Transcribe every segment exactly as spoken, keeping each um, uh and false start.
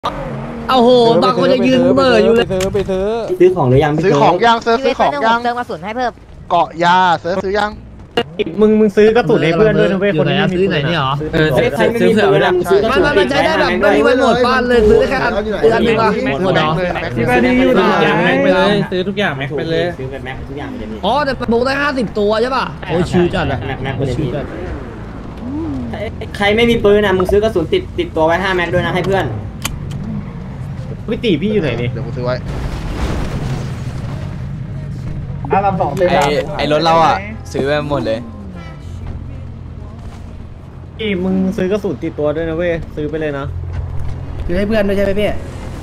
เอาโหบางคนจะยืนเมื่ออยู่เลยไปซื้อไปซื้อซื้อของหรือยังซื้อของยังซื้อซื้อของยังเติมกระสุนให้เพิ่มเกาะยาซื้อซื้อยังมึงมึงซื้อกระสุนให้เพื่อนด้วยนะเว้ยคนที่ซื้อไหนนี่หรอเออใครไม่มีปืนมึงซื้อกระมันสุนมันใช้ได้แบบไม่มีวันหมดบ้านเลยซื้อได้แค่อันอันนึงวะหมดหรอที่บ้านนี่อยู่ทุกอย่างแม็กไปเลยซื้อทุกอย่างแม็กไปเลยซื้อแบบแม็กทุกอย่างเลยอ๋อแต่บุกได้ห้าสิบตัวใช่ป่ะโอ้ยชิวจัดอะแม็กแม็กไปเลยพี่ใครไม่มีปืนนะมึงซื้อกระสุนติดติดตัวไว้ห้าแม็กด้วยนะให้เพื่อนพี่ตีพี่อยู่ไหนนี่เดี๋ยวกูซื้อไว้อาลำสองไอไอรถเราอ่ะซื้อไปหมดเลยพี่มึงซื้อกระสุนติดตัวด้วยนะเว้ยซื้อไปเลยนะคือให้เพื่อนด้วยใช่ไหมพี่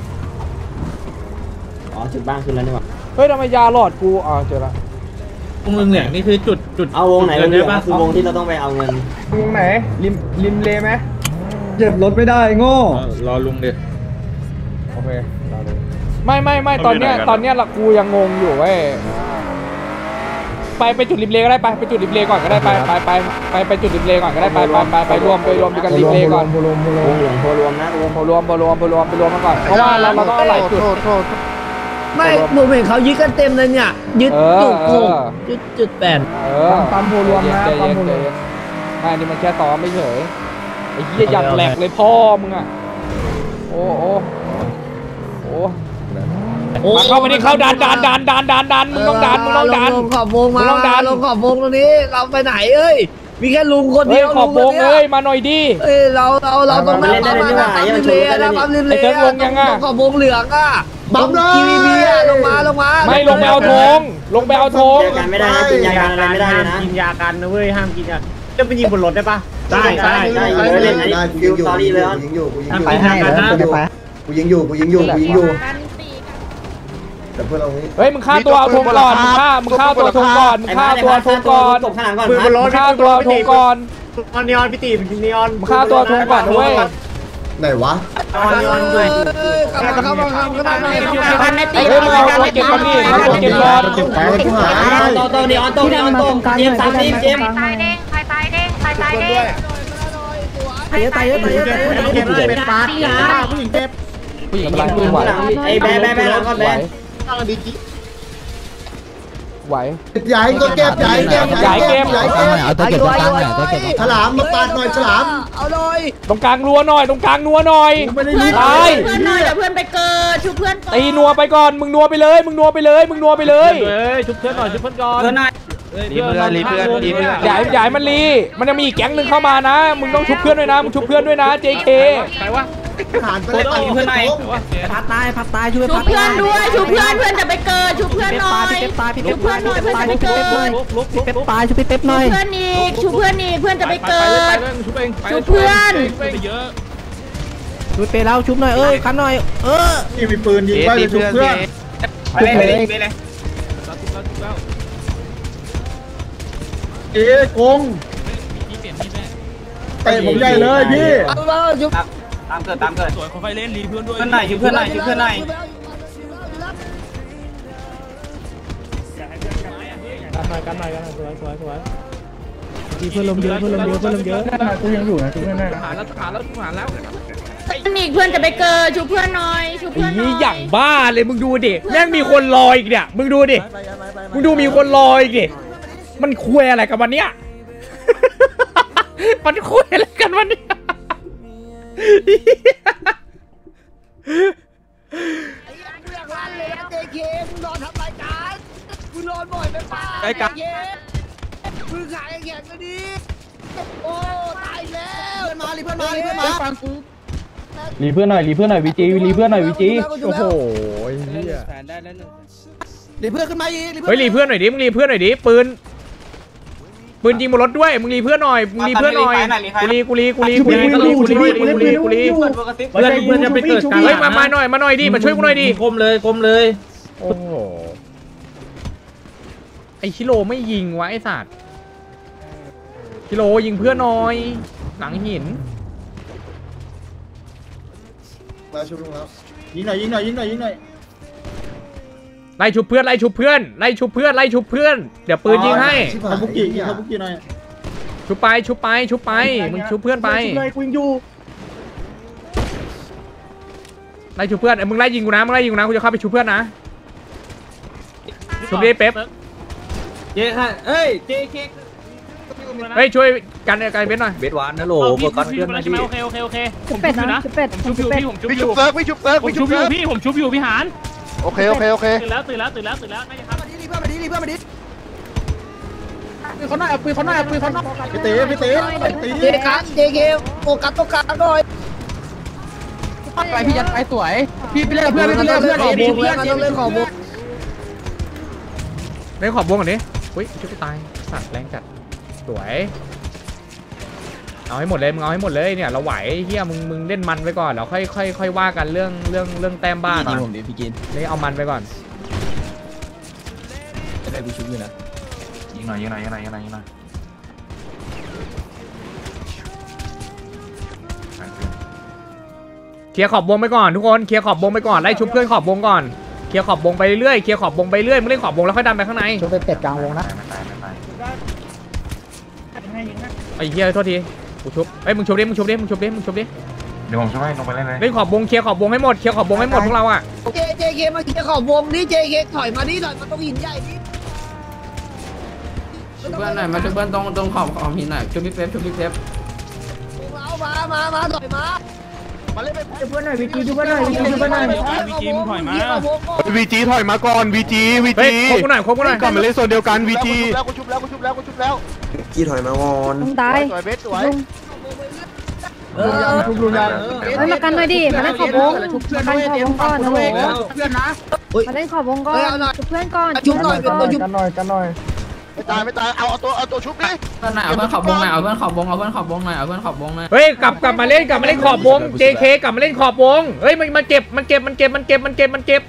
อ๋อจุดบ้างคืนแล้วนี่หว่าเฮ้ยทำไมยาหลอดกูอ๋อเจอละมึงเหลืองนี่คือจุดจุดเอาวงไหนวงเดียวคือวงที่เราต้องไปเอาเงินวงไหนริมริมเลไหมเก็บรถไม่ได้โง่รอลุงเด็ดโอเคไม่ไม่ไม่ตอนเนี้ยตอนเนี้ยละกูยังงงอยู่เว้ยไปไปจุดริมเลก็ได้ไปไปจุดริมเลก่อนก็ได้ไปไปไปไปไปจุดริมเลก่อนก็ได้ไปไปไปไปรวมไปรวมด้วยกันริมเลก่อนวงเหลืองโพรวมนะรวมพอรวมพอรวมพอรวมไปรวมกันก่อนเพราะว่าเราเราต้องเอาหลายจุดไม่ผมเห็นเขายึดกันเต็มเลยเนี่ยยึดจุดหกยึดจุดแปดเออปั๊มโพรวมนะปั๊มโพรวมไม่นี่มันแค่ต่อไม่เฉยไอ้เหี้ยอย่างแหลกเลยพ่อมึงอ่ะโอ้โอ้โอ้มาเข้ามาดิเข้าดันดันดันดันดันดันมึงต้องดันมึงต้องดันลงขอบวงมามึงต้องดันลงขอบวงตรงนี้เราไปไหนเอ้ยมีแค่ลุงคนเฮ้เดียยวขอบวงเลยมาหน่อยดิเอ้ยเราเราเราต้องนั่งปั๊มมาปั๊มริมเลนะปั๊มริมเลขอบวงเหลืองอ่ะปั๊มทีวีบีอ่ะลงมาลงมาไม่ลงไปเอาธงลงไปเอาธงยากันไม่ได้นะกินยากันอะไรไม่ได้เลยนะกินยากันนะเว้ยห้ามกินยาจะไปยิงบนรถได้ปะได้ได้ได้เล่นไอ้ฟิวสตอรี่เลยยิงอยู่กูยิงอยู่ไปให้แล้วกูยิงอยู่กูยิงอยู่กูยิงอยู่แต่เพื่อนเราเฮ้ยมึงฆ่าตัวเอาธงก่อนมึงฆ่ามึงฆ่าตัวธงก่อนมึงฆ่าตัวธงก่อนตกข้างหลังก่อนมึงฆ่าตัวธงก่อนนอนนีออนพี่ตีนีออนมึงฆ่าตัวธงก่อนด้วยไหนวะนอนนีออนด้วยเข้ามาเข้ามาเข้ามาเฮ้ยมึงเอาตัวเก็บมันนี่เอาตัวเก็บก่อนไปกูหาโตโตนีออนโตนีออนโตเจมส์สามทีมเจมส์ตายเด้งใครตายเด้งใครตายเด้งตายเยอะตายเยอะตายเยอะเจมส์เป็นปาร์ตี้ผู้หญิงเจ็บผู้หญิงกำลังขึ้นไหวไอ้แบ๊แบ๊แบ๊หลังก่อนแบ๊ไหวใหญ่ตัวเก็บใหญ่เก็บใหญ่เก็บใหญ่เก็บเอาตัวเก็บตัวกลางหน่อยตัวเก็บฉลามมาปาดหน่อยฉลามเอาหน่อยตรงกลางนัวหน่อยตรงกลางนัวหน่อยเพื่อนหน่อยเพื่อนหน่อยเดี๋ยวเพื่อนไปเกิดชูเพื่อนก่อนตีนัวไปก่อนมึงนัวไปเลยมึงนัวไปเลยมึงนัวไปเลยเฮ้ยชุบเพื่อนหน่อยชุบเพื่อนก่อนเพื่อนนายรีเพื่อนรีเพื่อนรีเพื่อนใหญ่ใหญ่มันรีมันจะมีอีกแก๊งหนึ่งเข้ามานะมึงต้องชุบเพื่อนด้วยนะมึงชุบเพื่อนด้วยนะ เจ เคใครวะผ่านไปเลยเพื่อนนายพัดตายพัดตายช่วยชูเพื่อนด้วยชูเพื่อนเพื่อนจะไปเกิดชูเพื่อนหน่อยชูเพื่อนหน่อยเพื่อนจะไปเกิดลุกลุกลุกเป๊ปตายช่วยเป๊ปหน่อยเพื่อนอีกชูเพื่อนอีกเพื่อนจะไปไปเกิเลยไปดเลยชุบเองชูเพื่อนไปเยอะช่วยเป๊ปแล้วชุบหน่อยเอ้ยคันหน่อยเออที่มีปืนยิงไปเลยทุกเพื่อนไปเลยไปเลยไปเลยชุบแล้วชุบแล้วเอ๊ะกงพี่เปลี่ยนพี่แม่เตะผมใหญ่เลยพี่เอาเลยชุบตามเกิดตามเกิดสวยค่อยเล่นรีเพื่อนด้วยเพื่อนนายเพื่อนนายเพื่อนนายกันหน่อยกันหน่อยกันหน่อยสวยสวยสวยเพื่อนลมเยอะเพื่อนลมเยอะเพื่อนลมเยอะกูยังอยู่นะกูยังแน่นะหาแล้วหาแล้วหาแล้วเพื่อนอีกเพื่อนจะไปเกิดชูเพื่อนหน่อยชูไอ้เพื่อนหน่ยี่อยอย่างบ้าเลยมึงดูดิแม่งมีคนรออีกเนี่ยมึงดูดิมึงดูมีคนรออีกดิมันคุยอะไรกันวันเนี้ย มันคุยอะไรกันวันเนี้ยเจเคมึงนอนทำรายการมึงนอนบ่อยไปป่ะไอ้กันมึงขายแข่งกันดิโอ้ตายแล้วมาลีเพื่อนมาลีเพื่อนมาฟังกูรีเพื่อนหน่อยรีเพื่อนหน่อยวีจีรีเพื่อนหน่อยวีจีโอ้โหเฮียลีเพื่อนขึ้นมาอีกเฮ้ยรีเพื่อนหน่อยดิมึงรีเพื่อนหน่อยดิปืนปืนยิงบนรถด้วยมึงรีเพื่อนหน่อยมึงรีเพื่อนหน่อยกูรีกูรีกูรีกูรีกูรีกูรีกูรีกูรีเพื่อนเพื่อนจะไปเกิดเฮ้ยมามาหน่อยมาหน่อยดิมาช่วยกูหน่อยดิกลมเลยกลมเลยโอ้โหไอชิโร่ไม่ยิงวะไอสัตว์ชิโร่ยิงเพื่อนหน่อยหลังหินมาชุบลงแล้วยิงหน่อยยิงหน่อยยิงหน่อยยิงหน่อยไล่ชุบเพื่อนไล่ชุบเพื่อนไล่ชุบเพื่อนไล่ชุบเพื่อนเดี๋ยวปืนยิงให้เขาบุกกี้เขาบุกกี้หน่อยชุบไปชุบไปชุบไปมึงชุบเพื่อนไปเลยกูยิงอยู่ไล่ชูเพื่อนมึงไล่ยิงกูนะมึงไล่ยิงกูนะกูจะเข้าไปชูเพื่อนนะชูดิเป๊ปเจ๊ค่ะเอ้ยเจ๊เค้กเฮ้ยช่วยกันกันเบสหน่อยเบสหวานนะโหลเปิดก้อนเพื่อนมาดิโอเคโอเคโอเคชุบเป็ดนะชุบเป็ดผมชุบอยู่พี่ผมชุบพี่อชุยู่บเซิร์ฟพี่ชุบเซิร์ฟผมพี่ชุชุบบ อยู่เซิร์ฟพี่ผมชุบอยู่พี่หานโอเคโอเคโอเคตื่นแล้วตื่นแล้วตื่นแล้วตื่นแล้วไม่จะครับมาดิรีเพื่อนมาดิรีเพื่อนมาดิปืนเขาหน่อยปืนเขาหน่อยปืนเขาหน่อยพี่ตีพี่ตีตีเจกันเจเกโฟกัสตรงกลางหน่อยไปพี่ยัดไปสวยพี่ไปเล่นกับเพื่อนพี่เล่นกับเพื่อนเพื่อนต้องเล่นของบุกเล่นขอบวงก่อนดิอุ้ยชุบตายสัตว์แรงจัดสวยเอาให้หมดเลยมึงเอาให้หมดเลยเนี่ยเราไหวเฮียมึงมึงเล่นมันไปก่อนเราค่อยค่อยค่อยว่ากันเรื่องเรื่องเรื่องแต้มบ้านยิงผมดิพี่กินนี่เอามันไปก่อนจะได้พี่ชุบอยู่นะยิงหน่อยยิงหน่อยยิงหน่อยยิงหน่อยยิงหน่อยเคลียร์ขอบวงไปก่อนทุกคนเคลียร์ขอบวงไปก่อนไล่ชุบเพื่อนขอบวงก่อนเคลียร์ขอบวงไปเรื่อยเคลียร์ขอบวงไปเรื่อยมึงเล่นขอบวงแล้วค่อยดันไปข้างในชุบไปเป็ดกลางวงนะไม่ตายไม่ตายไอ้เฮียโทษทีกูชุบเอ้ยมึงชุบดิมึงชุบดิมึงชุบดิมึงชุบดิเดี๋ยวผมช่วยลงไปเล่นเลยเล่นขอบวงเคลียร์ขอบวงให้หมดเคลียร์ขอบวงให้หมดพวกเราอ่ะเจเจเคมาเคลียร์ขอบวงนี่เจเคถอยมาดิถอยมาตรงหินใหญ่ดิชุบเพื่อนหน่อยมาชุบเพื่อนตรงตรงขอบขอบหินหน่อยชุบพี่เป๊ปชุบพี่เป๊ปเอามามามาถอยมามาเล่นไปเพื่อนหน่อยวิจีดูเพื่อนหน่อยวิจีดูเพื่อนหน่อยวีจีมึงถอยมาวีจีถอยมาก่อนวีจีวีเฮ้ยจีคบกูหน่อยคบกูหน่อยกลับมาเล่นโซนเดียวกันวีจีแล้วกูชุบแล้วกูชุบแล้วกูชุบแล้วกี้ถอยมาก่อนลุงตายสวยเบสสวยเออชุบลุงยังเฮ้ยมากันหน่อยดิมาเล่นขอบวงมาเล่นขอบวงก่อนนะโว้ยเพื่อนนะมาเล่นขอบวงก่อนชุบเพื่อนก่อนชุบหน่อยเป็นตัวชุบกันหน่อยกันหน่อยไม่ตายไม่ตายเอาเอาตัวเอาตัวชุบดิเพื่อนหน่อยเอาเพื่อนขอบวงหน่อยเอาเพื่อนขอบวงเอาเพื่อนขอบวงหน่อยเอาเพื่อนขอบวงหน่อยเฮ้ยกลับกลับมาเล่นกลับมาเล่นขอบวง เจ เค กลับมาเล่นขอบวงเฮ้ยมันมันเก็บมันเก็บมันเก็บมันเก็บมันเก็บมันเก็บ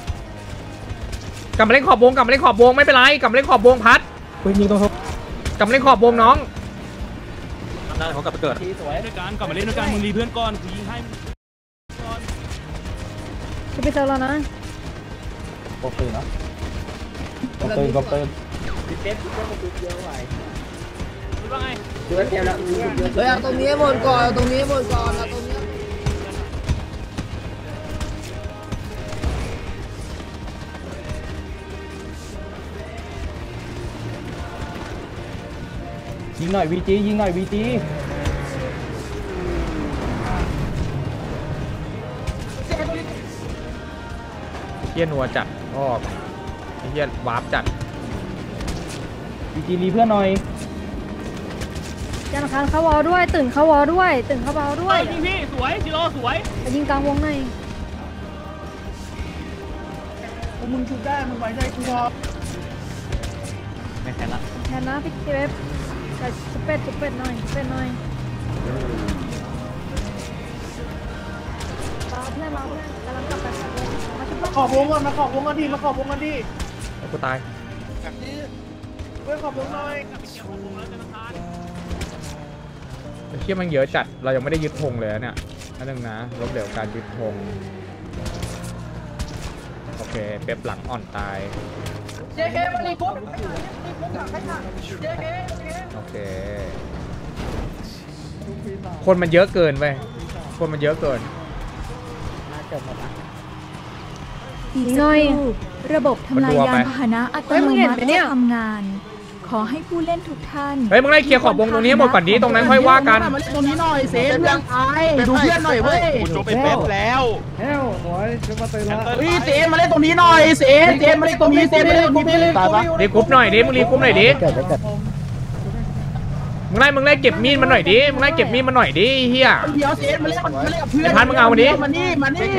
กลับมาเล่นขอบวงกลับมาเล่นขอบวงไม่เป็นไรกลับมาเล่นขอบวงพัดปืนยิงตรงกลับมาเล่นขอบวงน้องได้เขากลับไปเกิดด้วยกันกลับมาเล่นด้วยกันมึงรีเพื่อนก่อนกูยิงให้จะไปเจอแล้วนะก็ปืนนะก็ปืนก็ปืนว่าไงเฮ้ยเอาตรงนี้หมดก่อนเอาตรงนี้หมดก่อนเอาตรงนี้ยิงหน่อยวีจียิงหน่อยวีจีเฮียนัวจัดอ้อเฮียวาร์ปจัดวีจีรีเพื่อนหน่อยยันคันเข้าวอลด้วยตื่นเข้าวอลด้วยตื่นเข้าวอลด้วยยิงพี่สวยจิโร่สวยไปยิงกลางวงหน่อยมึงชุบได้มึงไว้ใจกูพอไม่แพ้ละแทนนะพี่เป๊ปไปชุบเป็ดชุบเป็ดหน่อยชุบเป็ดหน่อยรอเพื่อนรอเพื่อนกำลังกลับไปมาชุบขอบวงก่อนมาขอบวงกันดิมาขอบวงกันดิไอ้กูตายเพื่อนขอบวงหน่อยไอ้เชี่ยมันเยอะจัดเรายังไม่ได้ยึดธงเลยนะเนี่ยนั่นนึงนะลบเหลวการยึดธงโอเคเป๊ปหลังอ่อนตายเจเคมาลีกุ๊บเจเคโอเคคนมันเยอะเกินไปคนมันเยอะเกินอีกหน่อยระบบทำลายยานพาหนะอัตเฮ้ยโนมึงเห็นมัไหมติเนี่ยทำงาน ขอให้ผู้เล่นทุกท่านเฮ้ยมึงไล่เคลียร์ขอบวงตรงนี้ให้หมดก่อนดีตรงนั้นค่อยว่ากันมาเล่นตรงนี้หน่อยเซฟเพื่อนตายดูเพื่อนหน่อยเว้ยกูชุบไปเป๊ปแล้วเฮ้ยเซฟมาเล่นตรงนี้หน่อยเซฟเซฟมาเล่นตรงนี้เซฟมาเล่นตรงนี้ตายปะรีกรุ๊ปหน่อยดิมึงรีกรุ๊ปหน่อยดิมึงไล่มึงไล่เก็บมีดมันหน่อยดิมึงไล่เก็บมีดมันหน่อยดิเฮียเดี๋ยวเซฟมาเล่นมาเล่นกับเพื่อนไอ้พันมึงเอามาดิมานี่มานี่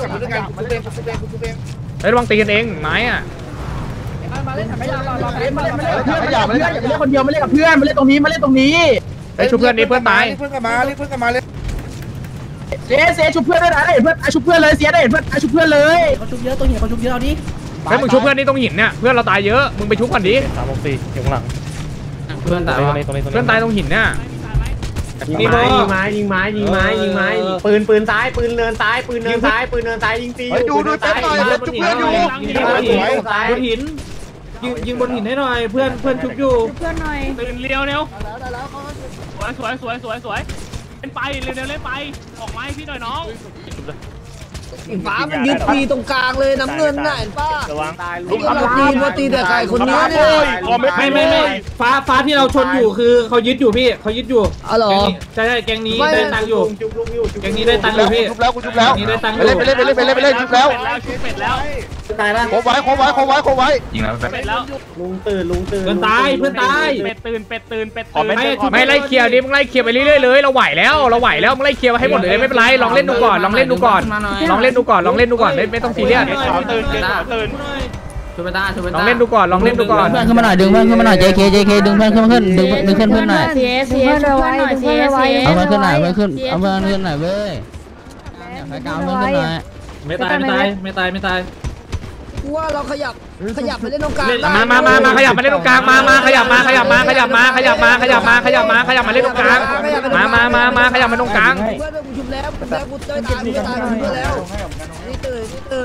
เฮ้ยระวังตีกันเองไม้อ่ะมาเล่นไม่ยากมาเล่นมาเล่นมาเล่นกับเพื่อนอย่ามาเล่นคนเดียวมาเล่นกับเพื่อนมาเล่นตรงนี้มาเล่นตรงนี้เฮ้ยชุบเพื่อนดิเพื่อนตายเพื่อนกันมาเพื่อนกันมาเลยเซเซชุบเพื่อนด้วยนะเห็นเพื่อนชุบเพื่อนเลยเสียได้เห็นเพื่อนชุบเพื่อนเลยเขาชุบเยอะตัวเหี้ยเขาชุบเยอะเอาดิเฮ้ยมึงชุบเพื่อนนี่ตรงหินเนี่ยเพื่อนเราตายเยอะมึงไปชุบก่อนดิเพื่อนตายวะเพื่อนตายตรงหินเนี่ยยิงไม้ยิงไม้ยิงไม้ยิงไม้ยิงไม้ปืนปืนซ้ายปืนเนินซ้ายปืนเนินซ้ายปืนเนินซ้ายยิงฟรีดูดูเป๊ปหน่อยชุบเพื่อนอยู่ยิงบนหินยิงยิงบนหินให้หน่อยเพื่อนเพื่อนชุบอยู่ชุบเพื่อนหน่อยตื่นเร็วเร็วสวยสวยสวยสวยสวยเล่นไปเร็วเร็วเล่นไปออกไม้พี่หน่อยน้องสีฟ้ามันยึดปีตรงกลางเลยน้ำเงินน่ะเห็นป่ะเราตีเราตีแต่ใครคนนี้เนี่ยไม่ไม่ไม่ฟ้าฟ้าที่เราชนอยู่คือเขายึดอยู่พี่เขายึดอยู่อ๋อเหรอใช่ใช่แกงนี้ได้ตังค์อยู่แกงนี้ได้ตังค์อยู่พี่ชุบแล้วกูชุบแล้วแกงนี้ได้ตังค์อไปยู่เล่นไปเล่นไปเล่นไปเล่นไปเล่นชุบแล้วตายปะโคไว้โคไว้โคไว้โคไว้ยิงแล้วลุงตื่นลุงตื่นเพื่อนตายเพื่อนตายเป็ดตื่นเป็ดตื่นเป็ดไม่ไม่ไล่เคลียร์ดิมึงไล่เคลียร์ไปเรื่อยๆเลยเราไหวแล้วเราไหวแล้วมึงไล่เคลียร์ให้หมดเลยไม่เป็นไรลองเล่นดูก่อนลองเล่นดูก่อนลองเล่นดูก่อนลองเล่นดูก่อนไม่ไม่ต้องซีเรียสตื่นเกมตื่นช่วยไปตาช่วยไปลตาองเล่นดูก่อนลองเล่นดูก่อนเพื่อนขึ้นมาหน่อยดึงเพื่อนขึ้นมาหน่อย เจ เค เจ เค ดึงเพื่อนขึ้นมาขึ้นดึงดึงขึ้นเพื่อนหน่อยเสียเสียช่วยเพื่อนหน่อยเสียเสียเอาเพื่อนขึ้นหน่อยเพื่อนขึ้นเอาเพื่อนขึ้นหน่อยเว้ยใครกาวเพื่อนขึ้นหน่อยไม่ตายไม่ตายไม่ตายไม่ตายกูว่าเราขยับขยับไปเล่นตรงกลางมามามามาขยับมาเล่นตรงกลางมามาขยับมาขยับมาขยับมาขยับมาขยับมาขยับมาขยับมาเล่นตรงกลางมามามามาขยับมาตรงกลางเพื่อนกูชุบแล้วชุบแล้วกูเจอตายกูจะตายกูเพื่อนแล้วนี่ตื่นนี่ตื่น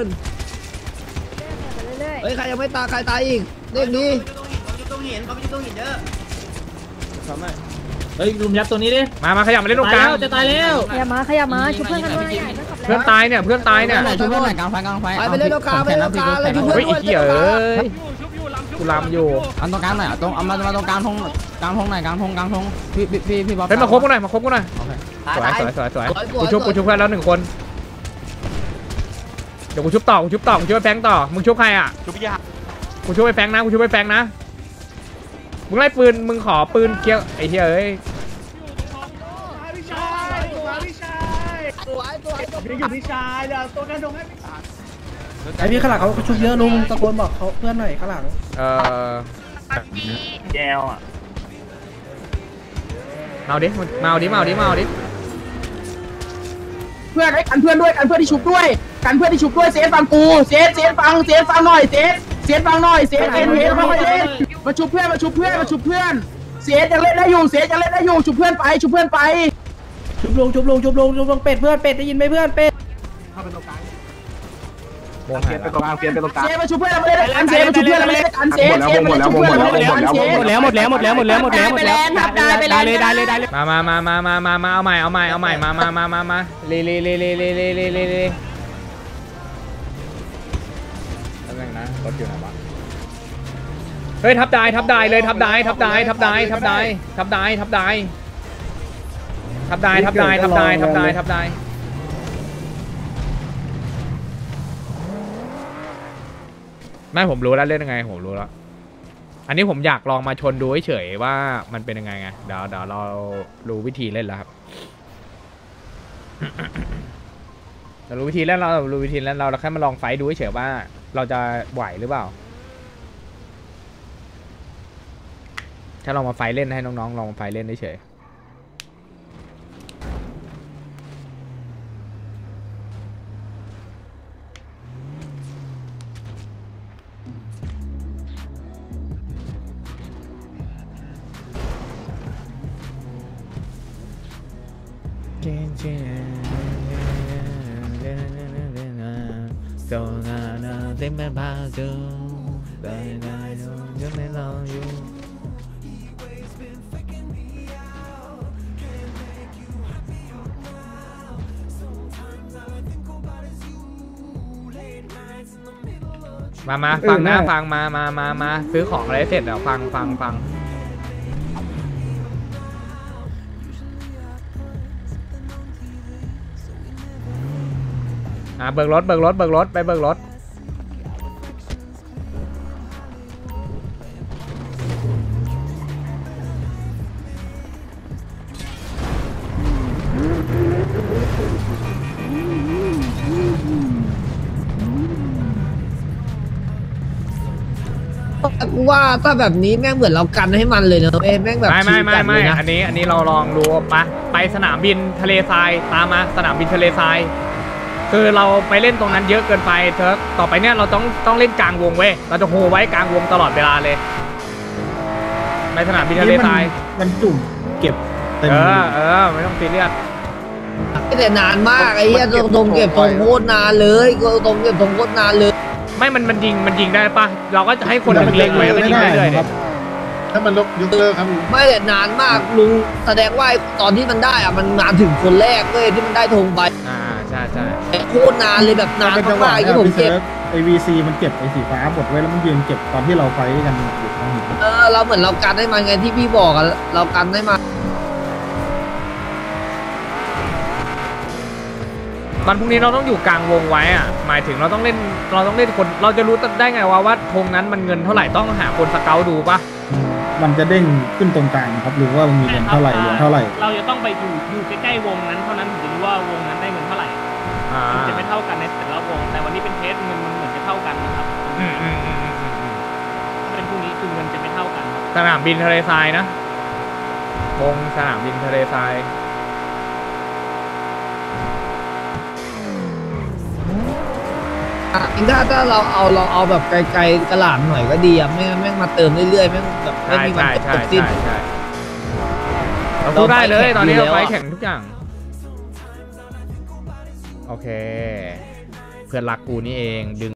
เฮ้ยใครยังไม่ตายใครตายอีกเด็กดีเฮ้ยลุมยัดตัวนี้ดิมามาขยับมาเล่นตรงตายกลางแล้วจะตายแล้วขยับมาขยับมาชุบเพื่อนกันด้วยเพื่อนตายเนี่ยเพื่อนตายเนี่ยช่วยเพื่อนหน่อยกลางไฟกลางไฟไปไปเล่นตรงกลางไปเล่นตรงกลางเลยชุบเฮ้เพื่อย นไอ้เหี้ยเอ้ยกูลำอยู่เอาตรงกลางหน่อยเอาตรงเอามามาตรงกลางทงกลางทงหน่อยกลางทงกลางทงพี่พี่พี่พี่บ๊อบเฮ้ยมาคบกูหน่อยมาคบกูหน่อยสวยสวยสวยสวยกูชุบกูชุบเพื่อนแล้วหนึ่งคนเดี๋ยวกูชุบต่อกูชุบต่อกูชุบไปแฟงต่อมึงชุบใครอ่ะชุบยากูช่วยไปแฟงนะกูช่วยไปแฟงนะมึงไล่ปืนมึงขอปืนเคี้ยวไอ้เหี้ยเอ้ยไอพี่ข้างหลังเขาชุบเยอะลุงตะโกนบอกเขาเพื่อนหน่อยข้างหลังเออแจวอ่ะเมาดิเมาดิเมาดิเมาดิเพื่อนไอ้กันเพื่อนด้วยกันเพื่อนที่ชุบด้วยกันเพื่อนที่ชุบด้วยเซฟฟังกูเซฟเซฟฟังเซฟฟังหน่อยเซฟเซฟฟังหน่อยเซฟเอ็นเอ็นมาเล่นมาชุบเพื่อนมาชุบเพื่อนมาชุบเพื่อนเซฟจะเล่นได้อยู่เซฟจะเล่นได้อยู่ชุบเพื่อนไปชุบเพื่อนไปชุบลงชุบลงชุบลงชุบลงเป็ดเพื่อนเป็ดได้ยินไหมเพื่อนเป็ดวงหายแล้วเซฟมาชุบเพื่อนเราไม่ได้กันเซฟมาชุบเพื่อนเราไม่ได้กันเซฟเซฟมาชุบเพื่อนเราไม่ได้กันเซฟหมดแล้วหมดแล้วหมดแล้วหมดแล้วหมดแล้วหมดแล้วได้เลยได้เลยได้เลยมามามามามามามาเอาใหม่เอาใหม่เอาใหม่มามามามามาเลเลเลเลเลเลเลเลเลทำไงนะรถอยู่ไหนวะเฮ้ยทับได้ทับได้เลยทับได้ทับได้ทับได้ทับได้ทับได้ทับได้ทับได้ทับได้ทับได้ทับได้ทับได้ไม่ผมรู้แล้วเล่นยังไงผมรู้แล้วอันนี้ผมอยากลองมาชนดูเฉยๆว่ามันเป็นยังไงไงเดี๋ยวเดี๋ยวเรารู้วิธีเล่นแล้วครับ เรารู้วิธีเล่นเรารู้วิธีเล่นเราเราแค่มาลองไฟดูเฉยๆว่าเราจะไหวหรือเปล่าถ้าลองมาไฟเล่นให้น้องๆลองมาไฟเล่นเฉยมามาฟังนะฟังมามามามาซื้อของอะไรเสร็จเดี๋ยวฟังฟังฟังอ่าเบิกรถเบิกรถเบิกรถไปเบิกรถกูว่าถ้าแบบนี้แม่งเหมือนเรากันให้มันเลยเนอะแม่งแบบไม่ไม่ไม่ไม่อันนี้อันนี้เราลองดูปะไปสนามบินทะเลทรายตามมาสนามบินทะเลทรายคือเราไปเล่นตรงนั้นเยอะเกินไปเถอะต่อไปเนี่ยเราต้องต้องเล่นกลางวงเว้ยเราจะโฮไว้กลางวงตลอดเวลาเลยไปสนามบินทะเลทรายมันจุ่มเก็บเออเออไม่ต้องซีเรียสแต่นานมากไอ้เหี้ยตรงเก็บตรงโคตรนานเลยตรงเก็บตรงโคตรนานเลยไม่มันมันยิงมันยิงได้ปะเราก็จะให้คนเล็งๆไว้ก็ยิงได้เลยเนี่ยถ้ามันลบยกเลิกครับไม่แต่นานมากลุงแสดงว่าตอนที่มันได้อะมันมาถึงคนแรกเลยที่มันได้ธงไปอ่าใช่ใช่โคตรนานเลยแบบนานมากๆที่ผมเก็บไอวีซีมันเก็บไอสีฟ้าบดไว้แล้วมันยืนเก็บตอนที่เราไฟกันอยู่ตรงนี้เออเราเหมือนเรากันได้มาไงที่พี่บอกอะเรากันได้มามันพรุ่งนี้เราต้องอยู่กลางวงไว้อ่ะหมายถึงเราต้องเล่นเราต้องเล่นคนเราจะรู้ได้ไงว่าว่าธงนั้นมันเงินเท่าไหร่ต้องหาคนสเกลดูปะมันจะเด้งขึ้นตรงกลางครับรู้ว่ามันมีเงินเท่าไหร่เหลือเท่าไหร่เราจะต้องไปอยู่อยู่ใกล้ๆวงนั้นเท่านั้นถึงจะรู้ว่าวงนั้นได้เงินเท่าไหร่มันจะไม่เท่ากันในแต่ละวงแต่วันนี้เป็นเทสเงินมันเหมือนจะเท่ากันนะครับอืมอืมอืมอืมถ้าเป็นพรุ่งนี้คือเงินจะไม่เท่ากันสนามบินทะเลทรายนะวงสนามบินทะเลทรายถ้าถ้าเราเอาเราเอาแบบไกลๆกระหล่ำหน่อยก็ดีอ่ะไม่งั้นแม่งมาเติมเรื่อยๆแม่งแบบไม่มีวันจบสิ้นเราพูดได้เลยตอนนี้เราไปแข่งทุกอย่างโอเคเพื่อนรักกูนี่เองดึง